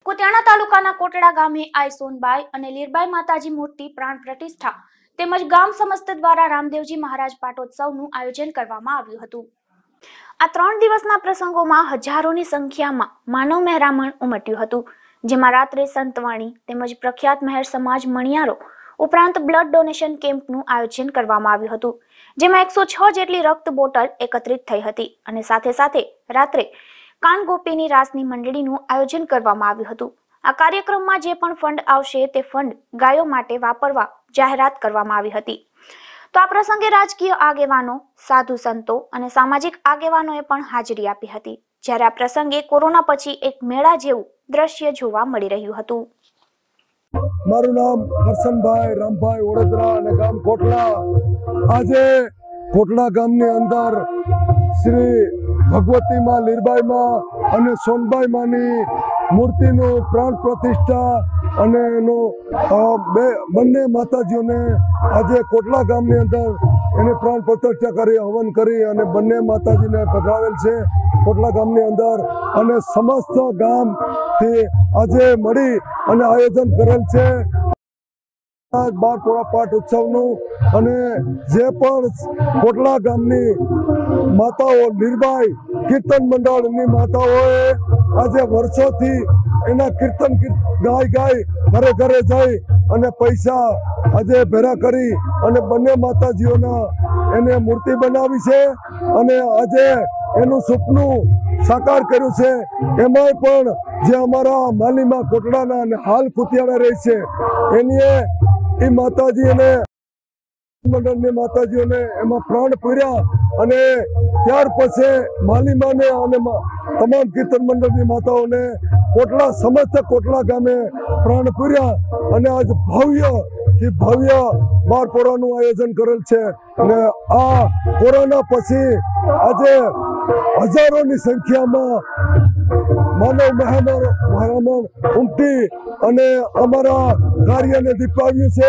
કુતિયાણા તાલુકાના કોટડા ગામે આઈ સોનબાઈ અને લીરબાઈ માતાજી મૂર્તિ પ્રાણ પ્રતિષ્ઠા તેમજ ગામ સમસ્ત દ્વારા રામદેવજી મહારાજ પાટોત્સવનું આયોજન કરવામાં આવ્યું હતું। આ 3 દિવસના પ્રસંગોમાં હજારોની સંખ્યામાં માનવ મહેરામણ ઉમટ્યું હતું, જેમાં રાત્રે સંતવાણી તેમજ પ્રખ્યાત મહેર સમાજ મણિયારો ઉપરાંત બ્લડ ડોનેશન કેમ્પનું આયોજન કરવામાં આવ્યું હતું, જેમાં 106 જેટલી રક્ત બોટલ એકત્રિત થઈ હતી અને સાથે સાથે રાત્રે કાન ગોપીની રાસની મંડળીનું આયોજન કરવામાં આવ્યું હતું। આ કાર્યક્રમમાં જે પણ ફંડ આવશે તે ફંડ ગાયો માટે વાપરવા જાહેરાત કરવામાં આવી હતી। તો આ પ્રસંગે રાજકીય આગેવાનો, સાધુ સંતો અને સામાજિક આગેવાનોએ પણ હાજરી આપી હતી, જ્યારે આ પ્રસંગે કોરોના પછી એક મેળા જેવું દ્રશ્ય જોવા મળી રહ્યું હતું। મારું નામ કરશનભાઈ રામભાઈ ઓડેદરા અને ગામ કોટડા। આજે કોટડા ગામની અંદર શ્રી ભગવતી માં, લીરબાઈ માં અને સોનબાઈ માની મૂર્તિનું પ્રાણ પ્રતિષ્ઠા અને એનું બંને માતાજીઓને આજે કોટડા ગામની અંદર એને પ્રાણ પ્રતિષ્ઠા કરી હવન કરી અને બંને માતાજીને પધરાવેલ છે કોટડા ગામની અંદર, અને સમસ્ત ગામથી આજે મળી અને આયોજન કરેલ છે 12 પાઠ ઉત્સવનું। અને જે પણ કોટડા ગામની માતાઓ, લીરબાઈ કીર્તન મંડળની માતાઓએ આજે વર્ષોથી એના કીર્તન ગાય ઘરે ઘરે જઈ અને પૈસા આજે ભેગા કરી અને બંને માતાજીઓના એને મૂર્તિ બનાવી છે અને આજે એનું સપનું સાકાર કર્યું છે। એમાંય પણ જે અમારા માલીમાં કોટડાના અને હાલ કુતિયાણા રહે છે એની એ માતાજી અને મંડળની માતાજીઓને એમાં પ્રાણ પૂર્યા અને ત્યાર પછી માલીમાને અને તમામ કીર્તન મંડળની માતાઓને કોટડા સમસ્ત કોટડા ગામે પ્રાણ પૂર્યા અને આજ ભવ્ય બાર પોરાનું આયોજન કરેલ છે। અને આ કોરોના પછી આજે હજારોની સંખ્યામાં માનવ મહેરામણ ઉમટી અને અમારા કાર્યને દીપાવ્યું છે।